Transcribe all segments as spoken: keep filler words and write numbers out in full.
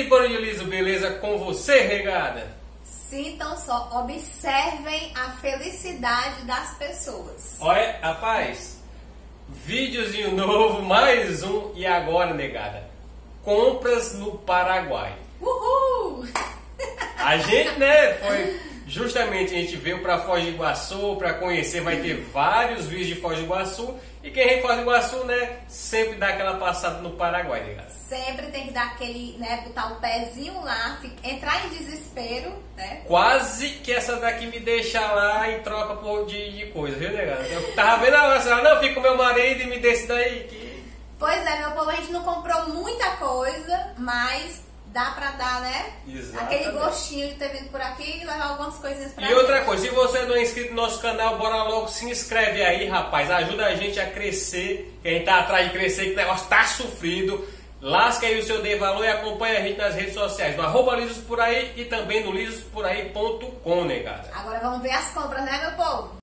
Bando de Liso, beleza com você, regada? Sintam só, observem a felicidade das pessoas. Olha, rapaz, videozinho novo, mais um, e agora, negada, compras no Paraguai. Uhul! A gente, né, foi justamente, a gente veio para Foz do Iguaçu para conhecer, vai ter vários vídeos de Foz do Iguaçu, e quem vem em Foz do Iguaçu, né, sempre dá aquela passada no Paraguai, negada. Sempre tem que dar aquele, né, botar o pezinho lá, fica, entrar em desespero, né? Quase que essa daqui me deixa lá em troca por, de, de coisa, viu, negada? Eu tava vendo a hora, não, fica com meu marido e me dê esse daí. Que... Pois é, meu povo, a gente não comprou muita coisa, mas dá pra dar, né? Exatamente. Aquele gostinho de ter vindo por aqui e levar algumas coisinhas pra E gente. outra coisa, se você não é inscrito no nosso canal, bora logo, se inscreve aí, rapaz. Ajuda a gente a crescer, que a gente tá atrás de crescer, que o negócio tá sofrido. Lasca aí o seu dê valor e acompanha a gente nas redes sociais, no arroba lisos por aí e também no lisos por aí ponto com, negada. Agora vamos ver as compras, né, meu povo?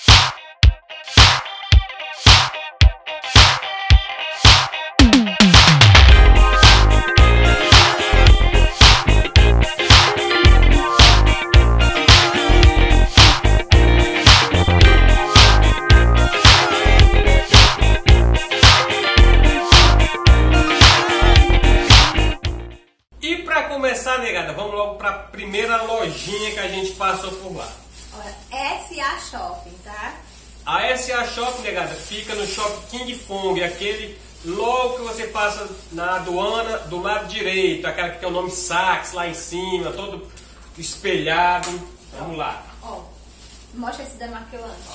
Começar, negada, vamos logo para a primeira lojinha que a gente passou por lá. Olha, S A Shopping, tá? A S A Shopping, negada, fica no Shopping King Fong, aquele logo que você passa na aduana do lado direito, aquela que tem o nome Saks lá em cima, todo espelhado. Vamos ó, lá. Ó, mostra esse demaquilante.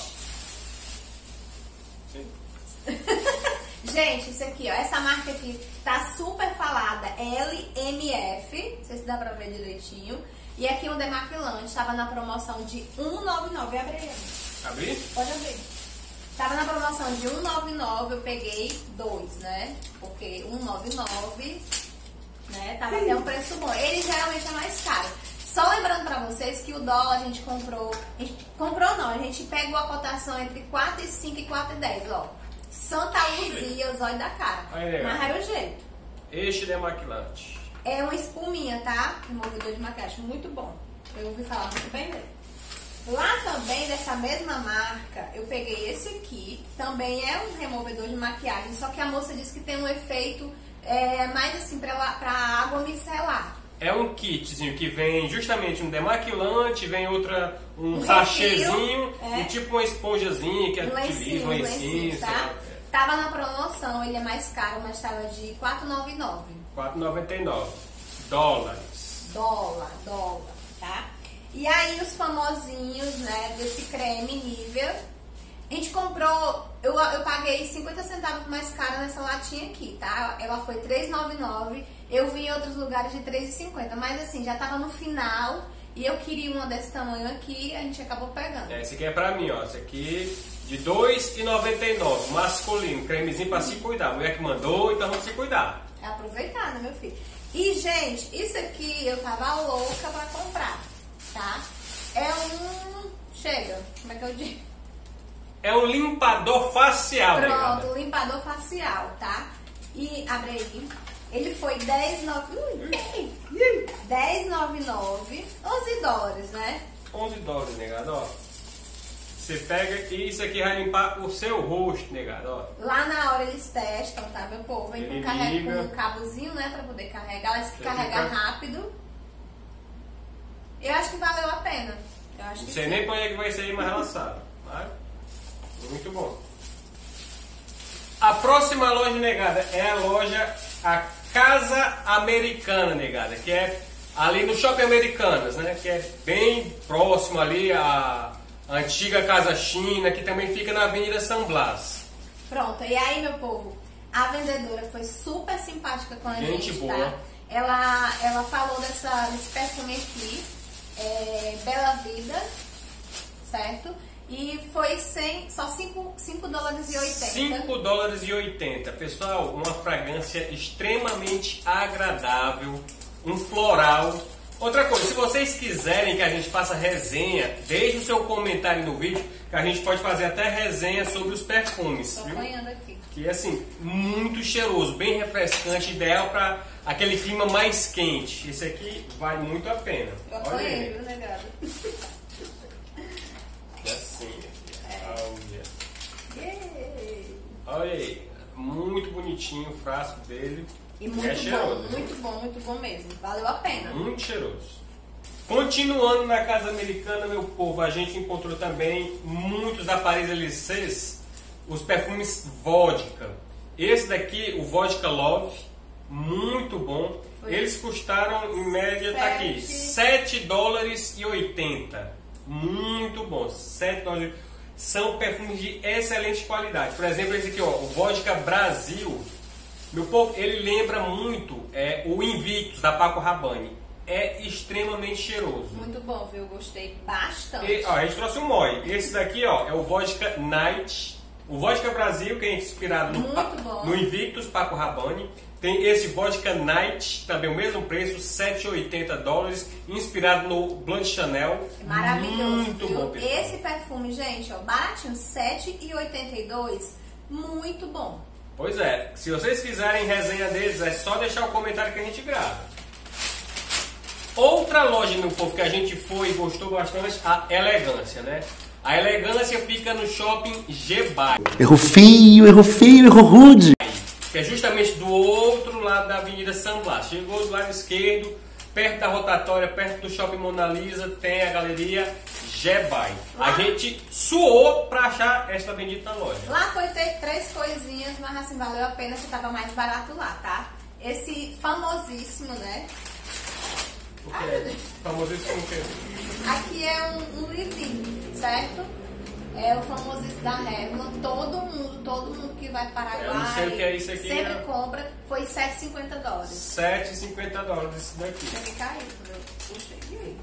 Sim. Gente, isso aqui, ó, essa marca aqui tá super falada, L M F, não sei se dá pra ver direitinho. E aqui um demaquilante, tava na promoção de um real e noventa e nove centavos. Abre aí. Abrir? Pode abrir. Tava na promoção de um real e noventa e nove centavos, eu peguei dois, né? Porque um real e noventa e nove centavos, né? Tava até um preço bom. Ele geralmente é mais caro. Só lembrando pra vocês que o dólar a gente comprou, a gente comprou não, a gente pegou a cotação entre quatro e cinco e quatro e dez, ó. Santa Luzia, os olhos da cara. Aí, mas era o jeito. Este demaquilante. É uma espuminha, tá? Removedor de maquiagem, muito bom. Eu ouvi falar muito bem dele. Lá também, dessa mesma marca, eu peguei esse aqui. Também é um removedor de maquiagem, só que a moça disse que tem um efeito é, mais assim, pra, pra água micelar. É um kitzinho que vem justamente um demaquilante, vem outra, um, um sachêzinho é. E tipo uma esponjazinha que um utiliza, um lencinho, tá? Tava na promoção, ele é mais caro, mas tava de quatro reais e noventa e nove centavos. quatro reais e noventa e nove dólares. Dólar, dólar, tá? E aí os famosinhos, né, desse creme Nivea. A gente comprou, eu, eu paguei cinquenta centavos mais caro nessa latinha aqui, tá? Ela foi três reais e noventa e nove centavos. Eu vi em outros lugares de três reais e cinquenta centavos, mas assim, já tava no final e eu queria uma desse tamanho aqui e a gente acabou pegando. É, esse aqui é pra mim, ó. Esse aqui de dois reais e noventa e nove centavos, masculino, cremezinho pra se cuidar. A mulher que mandou, então vamos se cuidar. É aproveitar, né, meu filho? E, gente, isso aqui eu tava louca pra comprar, tá? É um... Chega, como é que eu digo? É um limpador facial, Pronto, negada. um limpador facial, tá? E, abre aí. Ele foi dez reais e noventa e nove centavos, onze dólares, né? onze dólares, negado, ó. Você pega e isso aqui vai limpar o seu rosto, negado, ó. Lá na hora eles testam, tá, meu povo? Vem com, carrega, com um cabozinho, né, pra poder carregar. Ela se carrega fica... rápido. Eu acho que valeu a pena. Eu acho Não que sei sim. nem quando é que vai sair mais relaxado. Mas muito bom. A próxima loja, negada, é a loja a Casa Americana, negada, que é ali no Shopping Americanas, né? Que é bem próximo ali a antiga Casa China, que também fica na Avenida San Blas. Pronto, e aí, meu povo, a vendedora foi super simpática com a gente, gente boa. Tá? Ela, ela falou dessa, desse perfume aqui, é, Bela Vida, certo? E foi cem, só cinco dólares e oitenta. cinco dólares e oitenta. Pessoal, uma fragrância extremamente agradável, um floral, Outra coisa, se vocês quiserem que a gente faça resenha, deixe o seu comentário no vídeo, que a gente pode fazer até resenha sobre os perfumes. Tô viu? apanhando aqui. Que é assim, muito cheiroso, bem refrescante, ideal para aquele clima mais quente. Esse aqui vale muito a pena. Eu Olha apanhei, aí. viu, negado? E assim, aqui. Olha. Yay. Olha aí, muito bonitinho o frasco dele. E muito é bom, cheiroso. muito bom, muito bom mesmo. Valeu a pena. Muito cheiroso. Continuando na casa americana, meu povo, a gente encontrou também muitos da Paris Élysées, os perfumes vodka. Esse daqui, o Vodka Love, muito bom. Foi. Eles custaram, em média, tá aqui, sete dólares e oitenta. Muito bom, sete dólares e oitenta. São perfumes de excelente qualidade. Por exemplo, esse aqui, ó, o Vodka Brasil. Meu povo, ele lembra muito é, o Invictus da Paco Rabanne. É extremamente cheiroso. Muito bom, viu? Gostei bastante. E, ó, a gente trouxe um Moi. Esse daqui, ó, é o Vodka Night. O Vodka Brasil, que é inspirado no, Muito bom. no Invictus Paco Rabanne. Tem esse Vodka Night, também o mesmo preço, sete e oitenta dólares, inspirado no Blanc Chanel. É maravilhoso. Muito viu? bom, pessoal. Esse perfume, gente, ó, baratinho, sete e oitenta e dois. Muito bom. Pois é, se vocês quiserem resenha deles, é só deixar o comentário que a gente grava. Outra loja, meu povo, que a gente foi e gostou bastante, a Elegância, né? A Elegância fica no shopping G-Buy. Erro feio, erro feio, erro rude. Que é justamente do outro lado da Avenida San Blas. Chegou do lado esquerdo, perto da rotatória, perto do shopping Mona Lisa, tem a galeria G-Buy. A gente suou pra achar esta bendita loja. Lá foi ter três coisinhas, mas assim, valeu a pena se tava mais barato lá, tá? Esse famosíssimo, né? Porque é famosíssimo o quê? Aqui é um, um livrinho, certo? É o famosíssimo da Revlon. Todo mundo, todo mundo que vai para Paraguai, Eu não sei o que é isso aqui, sempre né? compra. Foi sete e cinquenta dólares. sete e cinquenta dólares isso daqui. Isso aqui caiu, entendeu? Puxa aqui.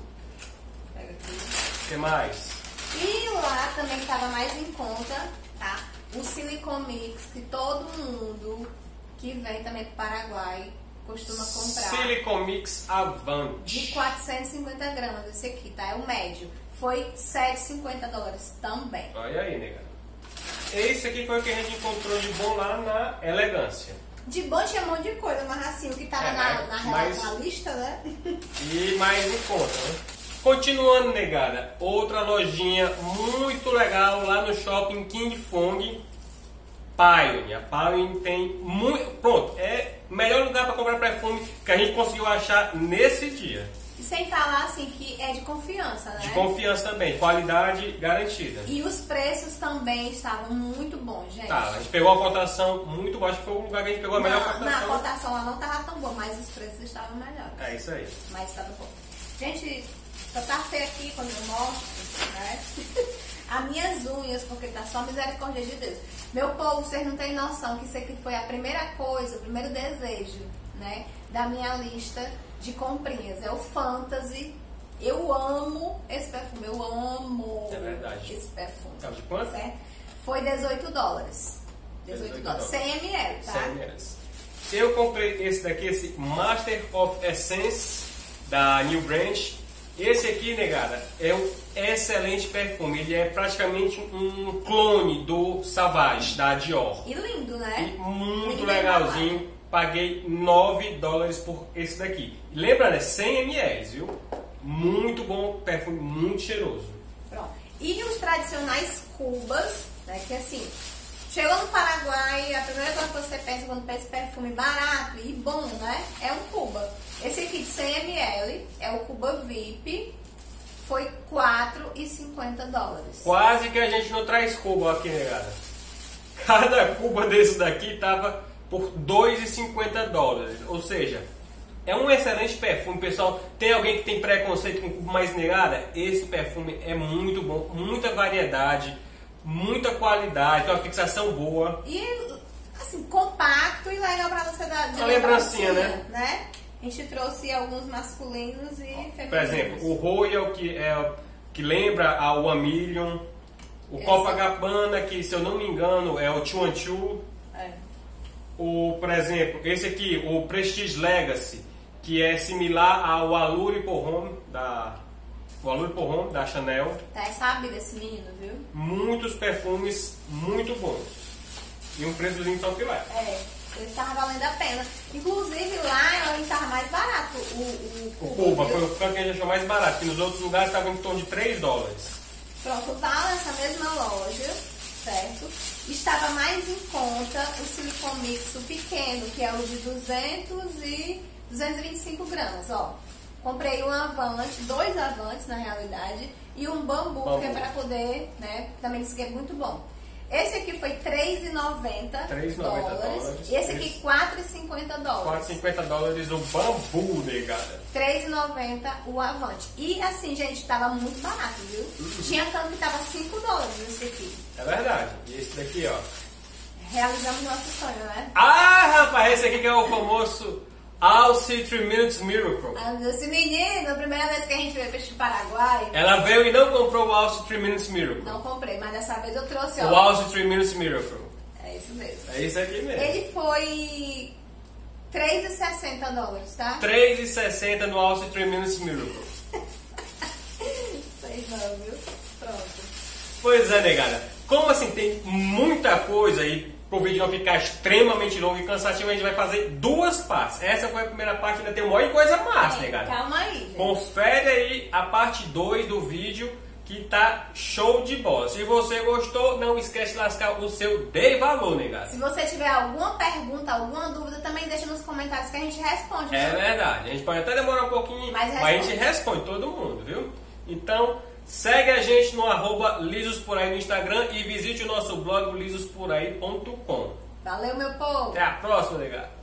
Pega aqui. O que mais? E lá também estava mais em conta, tá? O Silicon Mix, que todo mundo que vem também para o Paraguai costuma comprar. Silicon Mix Avant. De quatrocentos e cinquenta gramas, esse aqui, tá? É o médio. Foi sete e cinquenta dólares também. Olha aí, nega. Esse aqui foi o que a gente encontrou de bom lá na Elegância. De bom tinha um monte de coisa, mas assim, o que tava É, na, na, mas- na lista, né? E mais em conta, né? Continuando, negada, outra lojinha muito legal lá no shopping King Fong, Pioneer. A Pioneer tem muito... Pronto, é o melhor lugar para comprar perfume que a gente conseguiu achar nesse dia. E sem falar assim que é de confiança, né? De confiança também, qualidade garantida. E os preços também estavam muito bons, gente. Tá, a gente pegou uma cotação muito boa, acho que foi o lugar que a gente pegou a melhor Na, na cotação. cotação lá não tava tão boa, mas os preços estavam melhores. É isso aí. Mas estava bom. Gente, só tá feio aqui quando eu mostro, né? As minhas unhas, porque tá só misericórdia de Deus. Meu povo, vocês não têm noção que isso aqui foi a primeira coisa, o primeiro desejo, né? Da minha lista de comprinhas. É o Fantasy. Eu amo esse perfume, eu amo É verdade. esse perfume. Tá de quanto? Certo? Foi dezoito dólares. dezoito dólares. cem mililitros, tá? cem mililitros. Eu comprei esse daqui, esse Master of Essence da New Branch. Esse aqui, negada, é um excelente perfume. Ele é praticamente um clone do Savage, da Dior. E lindo, né? E muito Muito bem legalzinho. Paguei nove dólares por esse daqui. Lembra, né? cem mililitros, viu? Muito bom, perfume muito cheiroso. Pronto. E os tradicionais cubas, né? Que assim, chegou no Paraguai, a primeira coisa que você pensa quando pensa em perfume barato e bom, né? É um Cuba. Esse aqui de cem mililitros é o Cuba V I P, foi quatro e cinquenta dólares. Quase que a gente não traz cuba aqui, negada. Cada cuba desse daqui tava por dois e cinquenta dólares. Ou seja, é um excelente perfume, pessoal. Tem alguém que tem preconceito com cuba mais negada? Esse perfume é muito bom, muita variedade, muita qualidade, tem uma fixação boa. E assim, compacto e legal pra você dar de Uma lembrancinha, lembrancinha, né? A gente trouxe alguns masculinos e femininos. Por exemplo, o Royal, que, é, que lembra a One Million. O Esse. Copacabana, que se eu não me engano é o Two and Two. É. O, por exemplo, esse aqui, o Prestige Legacy, que é similar ao Allure Pour Homme da, o Allure Pour Homme da Chanel. Tá sabido esse menino, viu? Muitos perfumes muito bons. E um preçozinho só filé. É, ele tava valendo a pena. Inclusive lá ele tava mais barato. O, o, O Cuba foi o canto que a gente achou mais barato, que nos outros lugares estava em torno de três dólares. Pronto, tá nessa mesma loja, certo? Estava mais em conta o Silicon Mix, o pequeno, que é o de duzentos e vinte e cinco gramas, ó. Comprei um Avante, dois Avantes na realidade, e um Bambu, Bambu. que é para poder, né, também disse que é muito bom. Esse aqui foi três reais e noventa dólares, e esse aqui quatro reais e cinquenta dólares. quatro reais e cinquenta dólares o Bambu, negada. três reais e noventa o Avante. E assim, gente, tava muito barato, viu? Uhum. Tinha tanto que tava cinco dólares esse aqui. É verdade. E esse daqui, ó. Realizamos nosso sonho, né? Ah, rapaz, esse aqui que é o famoso Alce three Minutes Miracle. Ah, esse menino, a primeira vez que a gente veio para o Paraguai, Ela veio e não comprou o Alce three Minutes Miracle. não comprei, mas dessa vez eu trouxe, O ó. Alce three Minutes Miracle. É isso mesmo. É isso aqui mesmo. Ele foi três reais e sessenta dólares, tá? três reais e sessenta no Alce three Minutes Miracle. Sei não, viu? Pronto. Pois é, negada. Como assim tem muita coisa e pro vídeo não ficar extremamente longo e cansativo, a gente vai fazer duas partes. Essa foi a primeira parte, ainda tem um monte de coisa massa, É, negada. calma aí, gente. Confere aí a parte dois do vídeo que tá show de bola. Se você gostou, não esquece de lascar o seu dei valor, negada. Se você tiver alguma pergunta, alguma dúvida, também deixa nos comentários que a gente responde. É viu? verdade. A gente pode até demorar um pouquinho, Mas mas a gente responde. responde todo mundo, viu? Então, segue a gente no arroba lisosporai no Instagram e visite o nosso blog lisosporai ponto com. Valeu, meu povo. Até a próxima, negada.